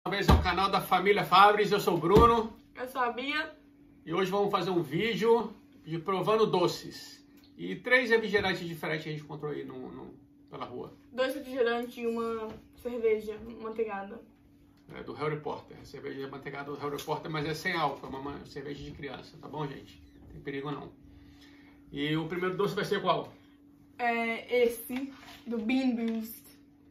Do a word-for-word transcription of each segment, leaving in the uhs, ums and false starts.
Talvez é o canal da família Fabris, eu sou o Bruno. Eu sou a Bia. E hoje vamos fazer um vídeo de provando doces. E três refrigerantes diferentes que a gente encontrou aí no, no, pela rua. Dois refrigerantes e uma cerveja manteigada. É, do Harry Potter. A cerveja manteigada do Harry Potter, mas é sem álcool, é uma cerveja de criança, tá bom, gente? Não tem perigo não. E o primeiro doce vai ser qual? É esse, do Bean Boost.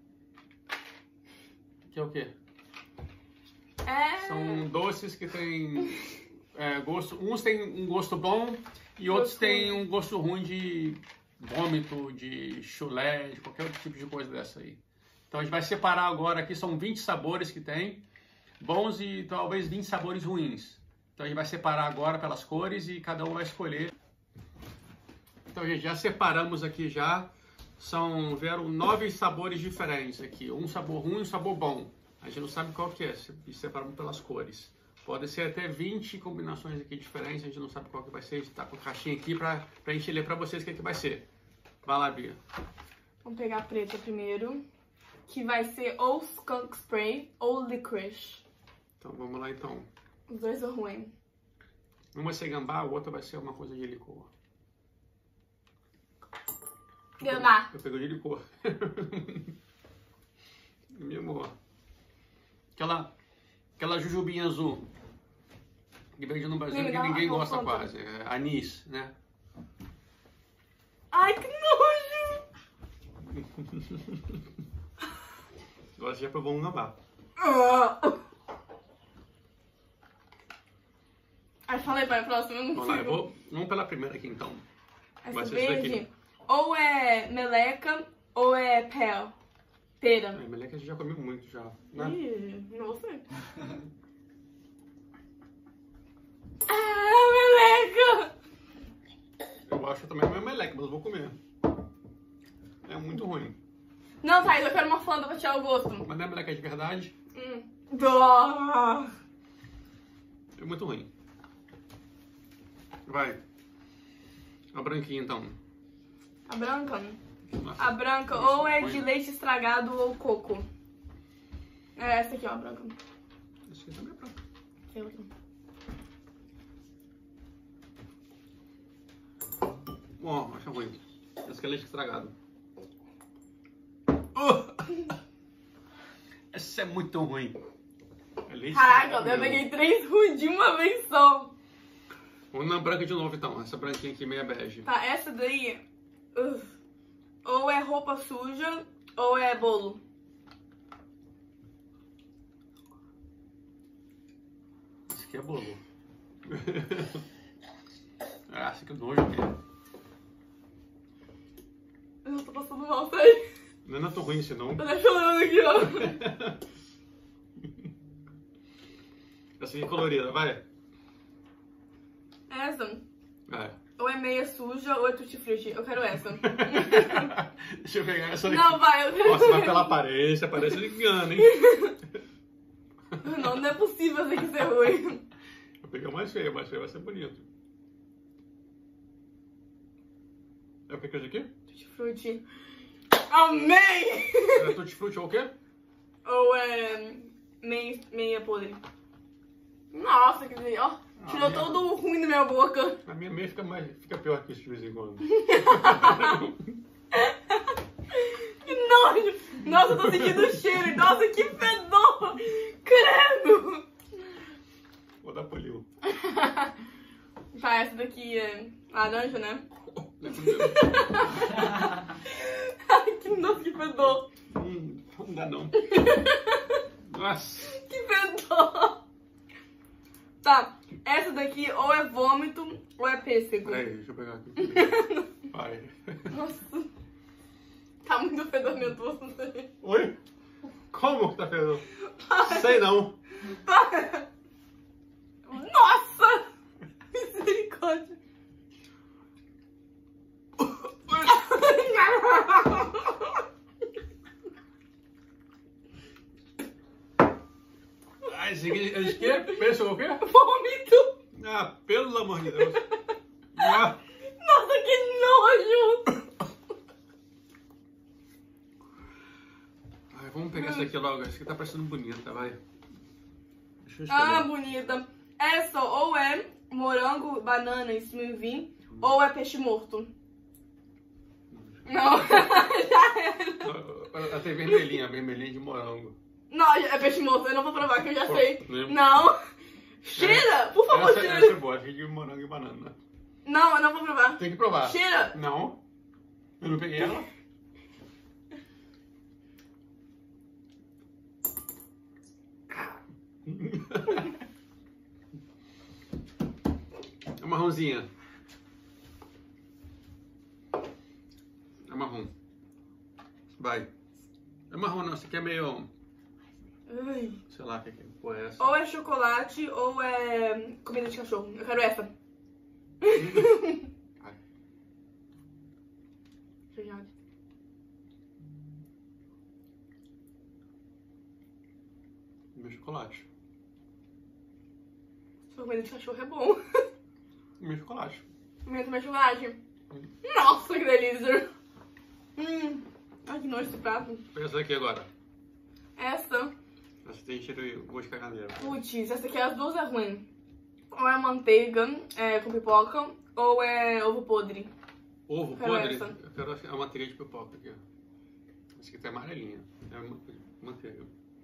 Que é o quê? É... São doces que tem é, gosto. Uns tem um gosto bom e outros Gosto têm ruim. um gosto ruim de vômito, de chulé, de qualquer outro tipo de coisa dessa aí. Então a gente vai separar agora aqui, são vinte sabores que tem, bons e talvez vinte sabores ruins. Então a gente vai separar agora pelas cores e cada um vai escolher. Então, gente, já separamos aqui já. São, vieram nove sabores diferentes aqui. Um sabor ruim e um sabor bom. A gente não sabe qual que é, e separamos pelas cores. Pode ser até vinte combinações aqui diferentes, a gente não sabe qual que vai ser. A gente tá com a caixinha aqui pra, pra gente ler pra vocês o que, que vai ser. Vai lá, Bia. Vamos pegar a preta primeiro, que vai ser ou Skunk Spray ou Licorice. Então, vamos lá, então. Os dois são ruins. Um vai ser gambá, o outro vai ser uma coisa de licor. Gambá. Eu peguei de licor. Meu amor. Aquela, aquela jujubinha azul. Que vende no Brasil Me que dá ninguém uma gosta foto. quase. É anis, né? Ai, que nojo! Agora você já provou um gambá. Ah. Ai, falei para a próxima, eu não Vamos lá, eu consigo. vou. Vamos pela primeira aqui então. Essa Vai ser esse daqui. verde, ou é meleca, ou é pel. Pera. A meleca a gente já comeu muito já, né? Ih, não sei. Ah, meleca! Eu acho também uma meleca, mas eu vou comer. É muito ruim. Não, Thaís, eu quero uma fanta pra tirar o gosto. Mas não é meleca de verdade, Hum. Dó. é muito ruim. Vai. A branquinha então. A branca? Nossa. A branca ou é de leite estragado ou coco. É essa aqui, ó, a branca. Esse aqui também é branco. Tem outra. Bom, acho ruim. Esse aqui é leite estragado. Uh! Essa é muito ruim. É leite Caraca, estragado eu mesmo. peguei três ruins de uma vez só. Vamos na branca de novo então. Essa branquinha aqui meia bege. Tá, essa daí... uh, ou é roupa suja, ou é bolo. Esse aqui é bolo. Ah, esse aqui é nojo aqui. Eu não tô passando mal, sério. Não é nada tão ruim esse não. Tô até chorando aqui, ó. Essa aqui é colorida, vai. Essa, Vai. ou é meia suja, ou é tutti-frutti. Eu quero essa. Deixa eu pegar essa daqui. Não, vai, eu quero Nossa, vai pela aparência, aparece engano, hein? Não, não é possível essa aqui ser ruim. Vou pegar o mais feio, o mais feio vai ser bonito. É o que que é isso aqui? Tutti-frutti. Amei! É tutti-frutti ou o quê? Ou é meia, meia podre. Nossa, que delícia, ó. Tirou Ah, todo o ruim da minha boca. A minha meia fica, mais, fica pior que isso de vez em quando. Que nojo! Nossa, eu tô sentindo o cheiro. Nossa, que fedor! Credo! Vou dar polio. Tá, essa daqui é laranja, né? Ai, que nojo, que fedor! Hum, não dá não. Nossa. Que fedor! Tá, essa daqui ou é vômito ou é pêssego. Peraí, deixa eu pegar aqui. Vai. Nossa. Tá muito fedormentoso. Oi? Como que tá fedor? Sei não. Nossa! Misericórdia. Ah, esse aqui, esse aqui é pêssego o quê? Vômito. Ah, pelo amor de Deus. Ah. Nossa, que nojo. Ai, vamos pegar essa aqui logo. Essa aqui tá parecendo bonita, vai. Deixa eu escolher. Ah, bonita. Essa ou é morango, banana e smoothie, ou é peixe morto. Não, já era. Ela tem vermelhinha, vermelhinha de morango. Não, é peixe morto, eu não vou provar, que eu já Pô, sei. lembra? Não. Cheira, por favor, Essa, cheira. essa é boa, essa de morango e banana. Não, eu não vou provar. Tem que provar. Cheira. Não. Eu não peguei ela. É marronzinha. É marrom. Vai. É marrom não, isso aqui é meio... Ai. Sei lá o que é. Pô, é essa. Ou é chocolate ou é comida de cachorro. Eu quero essa. Ai. Obrigada. Meu chocolate. Sua comida de cachorro é bom. Meu chocolate. Comida de chocolate. Nossa, que delícia. Hum. Ai, que nojo esse prato. Pensa aqui agora. Essa. Essa tem cheiro de gosto de caganeira. Putz, essa aqui as duas é ruim. Ou é manteiga é, com pipoca, ou é ovo podre. Ovo Quero podre? essa. Eu quero a manteiga de pipoca aqui, ó. Essa aqui tá amarelinha. É manteiga. manteiga.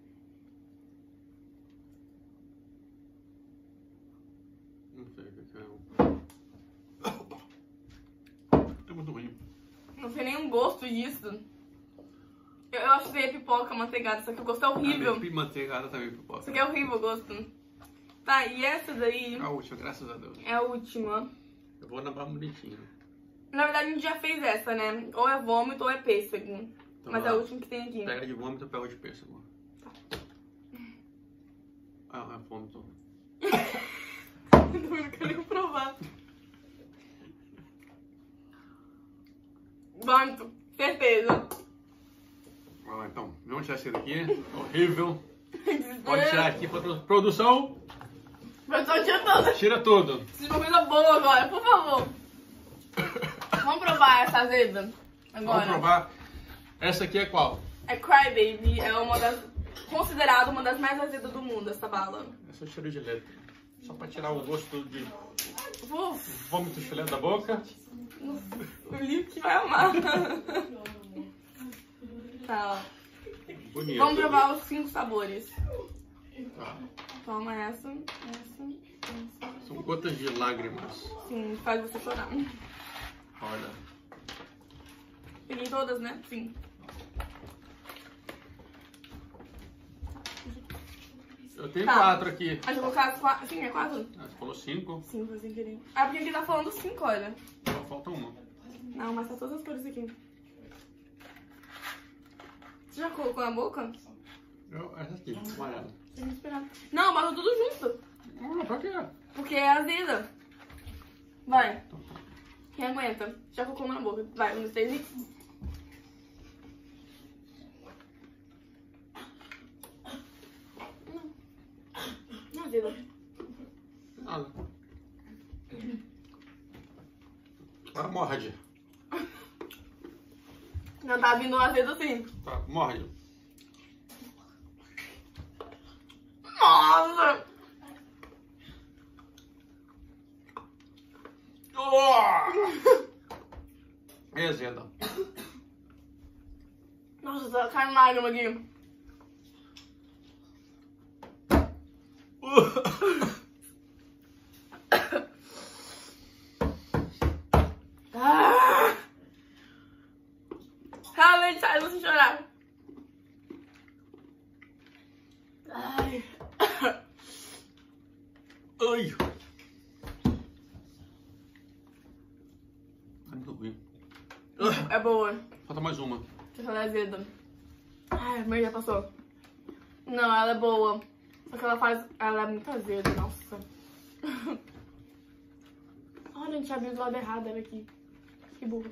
Não sei o que é. É muito ruim. Não sei nem o gosto disso. Eu, eu acho que é pipoca manteigada, só que o gosto é horrível. Ah, manteigada também pipoca. Isso aqui é horrível o gosto. Tá, e essa daí A última, graças a Deus. é a última. Eu vou na barra bonitinha. Na verdade a gente já fez essa, né? Ou é vômito ou é pêssego. Então, Mas é vai a lá. última que tem aqui. Pega de vômito, pega de pêssego. Ah, é vômito. Eu não quero nem provar. Vômito, certeza. Vamos lá então. Vamos tirar esse daqui. Horrível. Pode tirar aqui, produ- produção. Pessoal, tira tudo. Tira tudo. Preciso de uma coisa boa agora, por favor. Vamos provar essa azeda agora. Vamos provar. Essa aqui é qual? É Cry Baby, é uma das... considerada uma das mais azedas do mundo, essa bala. Essa é o cheiro de letra. Só pra tirar o gosto de Uf, vômito chulé da boca. o Lipe vai amar. Tá, ó. Bonito. Vamos provar os cinco sabores. Tá. Toma essa, essa, essa. São gotas de lágrimas. Sim, faz você chorar. Olha. Peguei todas, né? Sim. Eu tenho Tá. quatro aqui. A gente vai colocar as quatro. Sim, é quatro? Ah, você falou cinco. Sim, foi sem querer. Ah, porque aqui tá falando cinco, olha. Só falta uma. Não, mas tá todas as cores aqui. Você já colocou na boca? Eu, essa aqui, amarela. Tem que esperar. Não, mas tudo junto. Ah, pra quê? Porque é azeda. Vai. Quem aguenta? Já colocou uma na boca. Vai, um, dois, três e... Não é azeda. Nada. Ah, morde. Não tá vindo um azedo assim. Tá, morde. Nossa! Oh! É azeda. Nossa, tá caindo lágrima aqui. Ah! Realmente sai você chorar. Ai. Ai. Ai, muito ruim. É boa. Falta mais uma. Deixa ela azeda. Ai, mas já passou. Não, ela é boa. Só que ela faz... Ela é muito azeda, nossa. Olha, a gente abriu do lado errado, era aqui. Que burro.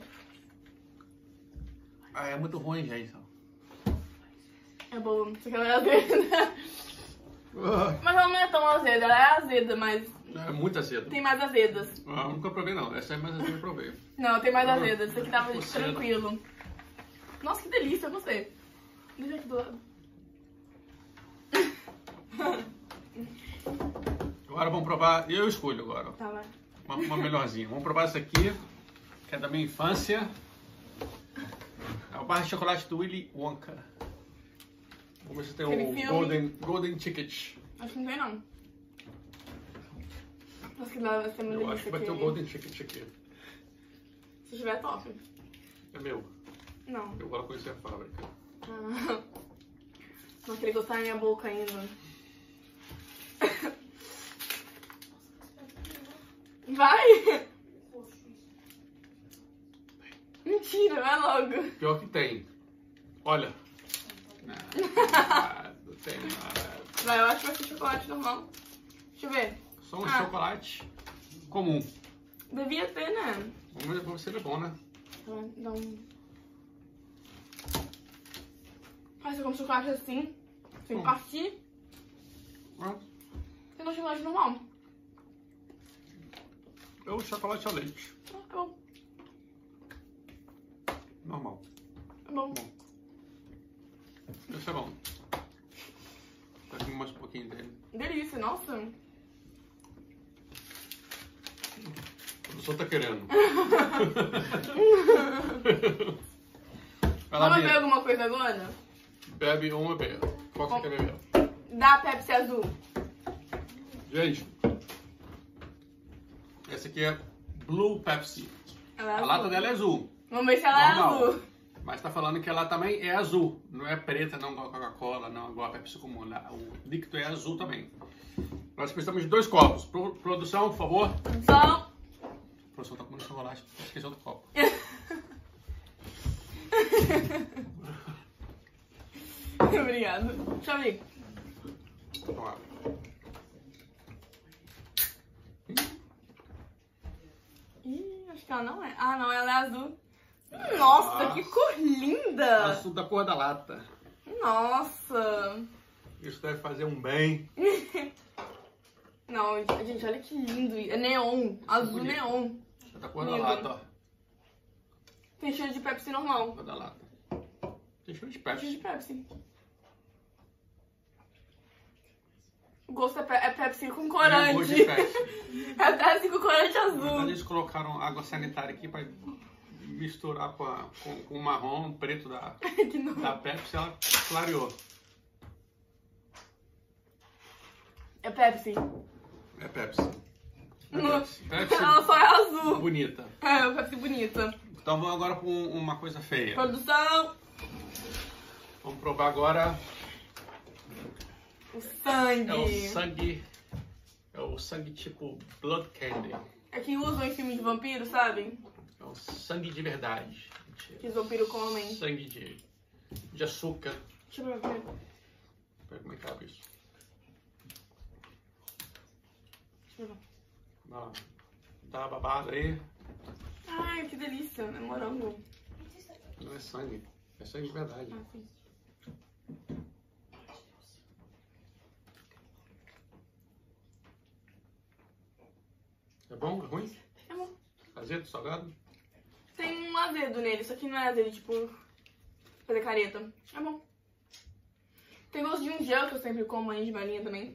Ah, é muito ruim, gente. É boa. Só que ela é azeda. Ah, Mas ela não é tão azeda. Ela é azeda, mas é muito azedo. tem mais azedas. Ah, nunca provei não. Essa é mais azeda que eu provei. Não, tem mais azedas. Esse aqui tava Você- tranquilo. Nossa, que delícia, eu gostei. Deixa aqui do lado. Agora vamos provar, eu escolho agora. Tá, vai. Uma, uma melhorzinha. Vamos provar essa aqui, que é da minha infância. É o barra de chocolate do Willy Wonka. Vamos ver se tem Aquele o filme. Golden, Golden Ticket. Acho que não tem, não. Acho que não, vai ser muito Eu acho que vai ter o Golden Ticket aqui. Se tiver, top. É meu. Não. Eu agora conheci a fábrica. Ah. Não queria gostar na minha boca ainda. Vai! Mentira, vai logo. Pior que tem. Olha. Não, não tem nada. Vai, eu acho que vai ser chocolate normal. Deixa eu ver. Só um Ah. chocolate comum. Devia ter, né? Vamos ver, vamos ver se ele é bom, né? Então, dá um... Faz como chocolate assim, sem Hum. partir. Ah, Tem um chocolate normal. é o chocolate ao leite. Ah, é bom, Normal. é bom. Bom. Esse é bom. Tá aqui mais um pouquinho dele. Delícia, nossa. O professor tá querendo. Vai lá, Vamos beber Bia. alguma coisa agora? Bebe uma beber. Qual que você quer beber? Dá Pepsi azul. Gente, essa aqui é Blue Pepsi. Ela é A azul. lata dela é azul. Vamos ver se ela Normal. é azul. Mas tá falando que ela também é azul. Não é preta, não igual a Coca-Cola, não igual a Pepsi comum. O líquido é azul também. Nós precisamos de dois copos. Pro- produção, por favor. Só... A produção tá comendo chocolate. Esqueceu do copo. Obrigada. Deixa eu ver. Então, abre. Ih, acho que ela não é. Ah, não, ela é azul. Nossa, que cor linda! Azul da cor da lata. Nossa! Isso deve fazer um bem. Não, gente, olha que lindo. É neon. Azul Bonito. neon. É da cor da Lindo. lata, ó. Tem cheiro de Pepsi normal. Cor da lata. Tem cheiro de Cheiro Pepsi. de Pepsi. O gosto é, pe é Pepsi com Tem corante. gosto de Pepsi. É Pepsi com corante Na verdade, azul. eles colocaram água sanitária aqui para misturar com, a, com, com o marrom preto da, Que não. da Pepsi, ela clareou. É Pepsi. É Pepsi. É Não. Pepsi. Pepsi Ela só é azul. bonita. É, o Pepsi bonita. Então vamos agora para uma coisa feia. Produção. Vamos provar agora. O sangue. É o sangue. É o sangue tipo Blood Candy. É que usam em filme de vampiro, sabe? É o sangue de verdade. Que os vampiros comem. Sangue de, de açúcar. Deixa eu ver. Pera, como é que abre isso? Deixa eu ver. Ó, dá uma babada aí. Ai, que delícia. É morango. Não é sangue. É sangue de verdade. Ah, sim. É bom? É ruim? É bom. Azedo, salgado? Tem um azedo nele, isso aqui não é azedo, tipo, fazer careta. É bom. Tem gosto de um gel que eu sempre como aí de balinha também.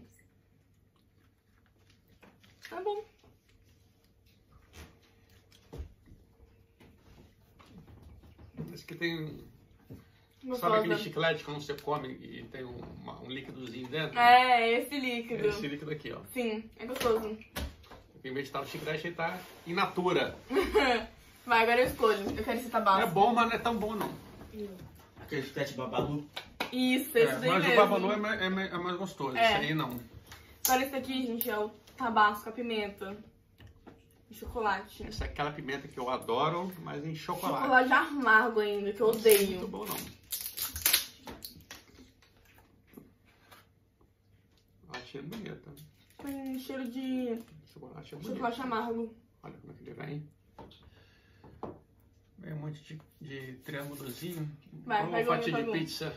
É bom. Esse aqui tem. Gostosa. Sabe aquele chiclete que você come e tem um, uma- um líquidozinho dentro? É, esse líquido. É esse líquido aqui, ó. Sim, é gostoso. Em vez de estar no chiclete, ele tá in natura. Vai, agora eu escolho. Eu quero esse tabasco. É bom, mas não é tão bom, não. Aquele chiclete babalu. Isso, É, esse daí mas mesmo. o babalu é mais, é mais- é mais gostoso. É. Esse aí não. Agora esse aqui, gente, é o tabasco, a pimenta. E chocolate. Essa é aquela pimenta que eu adoro, mas em chocolate. Chocolate amargo ainda, que eu Muito odeio. bom, não. Achei bonita. Tem cheiro de Chocolate é bonito. chocolate amargo. Olha como é que ele vem. Vem um monte de, de triângulozinho. Vai, Uma pega um, fatia de pega um. pizza.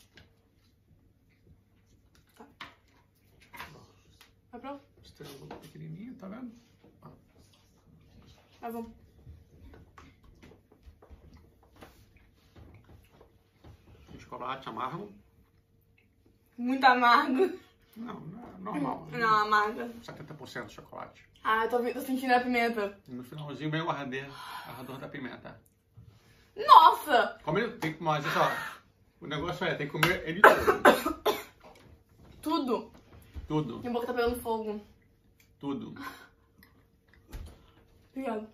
Tá pronto? Esse triângulo pequenininho, tá vendo? Ó. Tá bom. Um chocolate amargo. Muito amargo. Não, não é, normal. Não, amarga. setenta por cento de chocolate. Ah, eu tô, tô sentindo a pimenta. No finalzinho vem o arder, ardor da pimenta. Nossa! Come, tem que, mas olha só, o negócio é, tem que comer ele todo. Tudo. Tudo, Minha boca tá pegando fogo. tudo, Obrigada.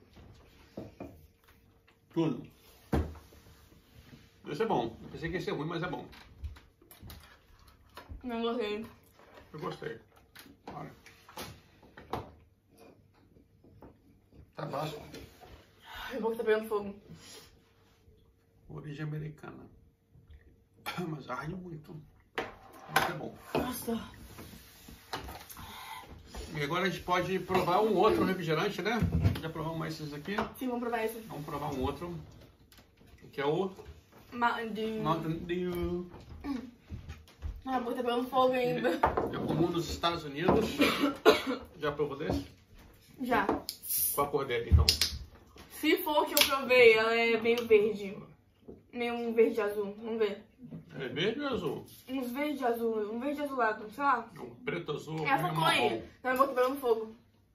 tudo. Isso é bom. Eu pensei que ia ser ruim, mas é bom. Não gostei. Eu gostei. Olha. Tá básico. Minha boca tá pegando fogo. Origem americana. Mas arde muito. Mas é bom. Nossa. E agora a gente pode provar um outro refrigerante, né? Já provamos mais esses aqui. Sim, vamos provar esse. Vamos provar um outro. Que é o Mountain Dew. Mountain Dew. Ah, a boca tá pegando fogo ainda. É comum nos Estados Unidos. Já provou desse? Já. Qual a cor dele, então? Se for o que eu provei, ela é meio verde. Meio um verde azul. Vamos ver. É verde ou azul? Uns verde azul. Um verde azulado, sei lá. É um preto azul, Essa meio cor aí. marrom. Minha boca tá pegando fogo.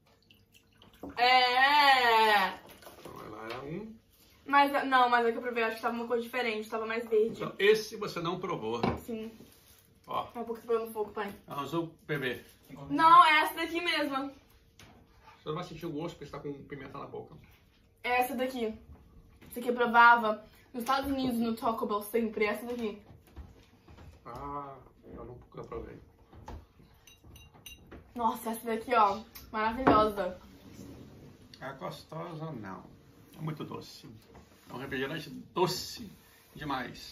É. Então ela era um. Mas, não, mas é que eu provei, acho que tava uma cor diferente. Tava mais verde. Então, esse você não provou. Sim. Ó, Minha boca tá pegando fogo, pai. é um azul bebê. Não, é essa daqui mesmo. Você não vai sentir o gosto porque está com pimenta na boca. É essa daqui. Essa aqui eu provava nos Estados Unidos, no Taco Bell sempre. É essa daqui. Ah, eu nunca provei. Nossa, essa daqui, ó. Maravilhosa. É gostosa não. É muito doce. É um refrigerante doce demais.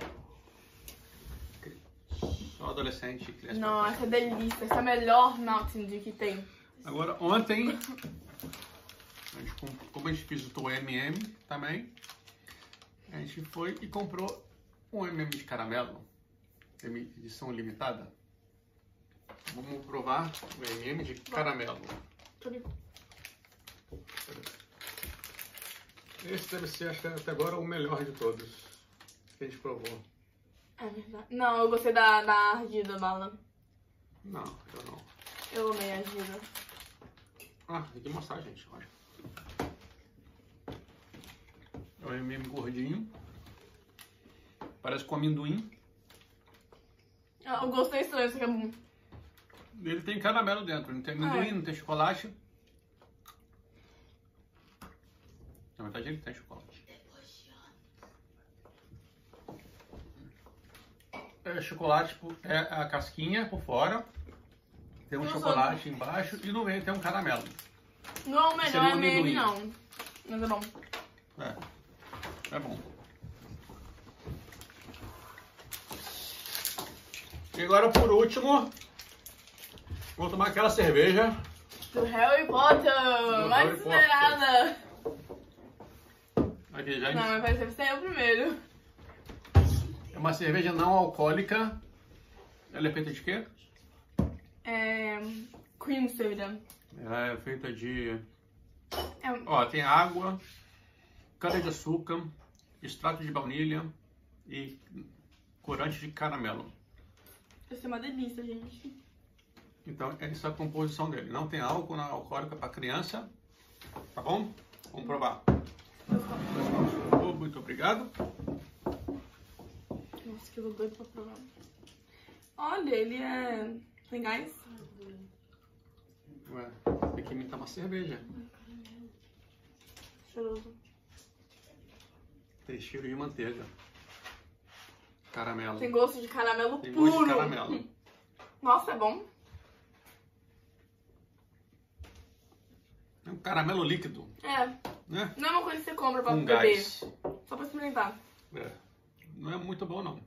Só adolescente. Criança. Nossa, é delícia. Essa é a melhor Mountain Dew que tem. Agora, ontem, a gente, como a gente visitou o M M também, a gente foi e comprou um M M de caramelo, edição limitada. Vamos provar o M M de caramelo. Esse deve ser, acho que até agora, o melhor de todos que a gente provou. É verdade. Não, eu gostei da, da ardida bala. Não, eu não. Eu amei a ardida. Ah, tem que mostrar, gente, olha. É o M M gordinho. Parece com amendoim. Ah, o gosto é estranho, isso aqui é bom. Ele tem caramelo dentro, não tem amendoim, Ah, é. não tem chocolate. Na verdade ele tem chocolate. É chocolate, por- é a casquinha por fora. Tem um Nossa. chocolate embaixo e no meio tem um caramelo. Não é o Seria melhor um M M, amendoim. não. Mas é bom. É, é bom. E agora por último, vou tomar aquela cerveja. Do Harry Potter! Do mais Harry Potter. esperada! Aqui já Não, mas parece que você é o primeiro. é uma cerveja não alcoólica. Ela é feita de quê? É. Cream soda. Ela é feita de... É, Ó, tem água, cana de açúcar, extrato de baunilha e corante de caramelo. vai ser uma delícia, gente. Então, essa é a composição dele. Não tem álcool, não é alcoólica para criança. Tá bom? Vamos provar. Oh, muito obrigado. Nossa, que eu tô doido pra provar. Olha, ele é. Tem gás? Ué, tem que imitar uma cerveja. Cheiroso. Tem cheiro de manteiga. Caramelo. Tem gosto de caramelo Tem puro. gosto de caramelo. Nossa, é bom. É um caramelo líquido, É. né? Não é uma coisa que você compra pra Com beber. gás. Só pra experimentar. É. Não é muito bom, não.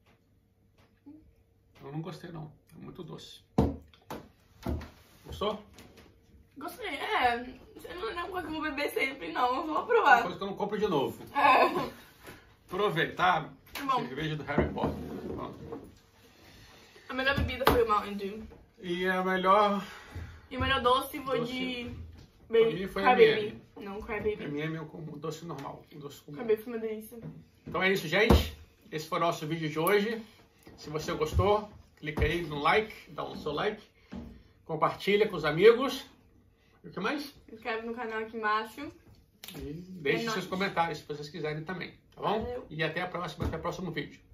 Eu não gostei, não. É muito doce. Gostou? Gostei. É. Não é uma coisa que eu vou beber sempre, não. Eu vou Uma provar. coisa que eu não compro de novo. É. Provei, tá? Tá bom. Cerveja do Harry Potter. Pronto. A melhor bebida foi o Mountain Dew. E a melhor E o melhor doce foi Doce. de... Pra Baby. mim foi Crybaby. M and M. Não, Crybaby. M and M com doce normal. Um doce comum. Crybaby foi uma delícia. Então é isso, gente. Esse foi o nosso vídeo de hoje. Se você gostou, clica aí no like, dá um seu like. compartilha com os amigos. E o que mais? Se inscreve no canal aqui embaixo. E deixe É seus nóis. comentários se vocês quiserem também, tá bom? Valeu. E até a próxima, até o próximo vídeo.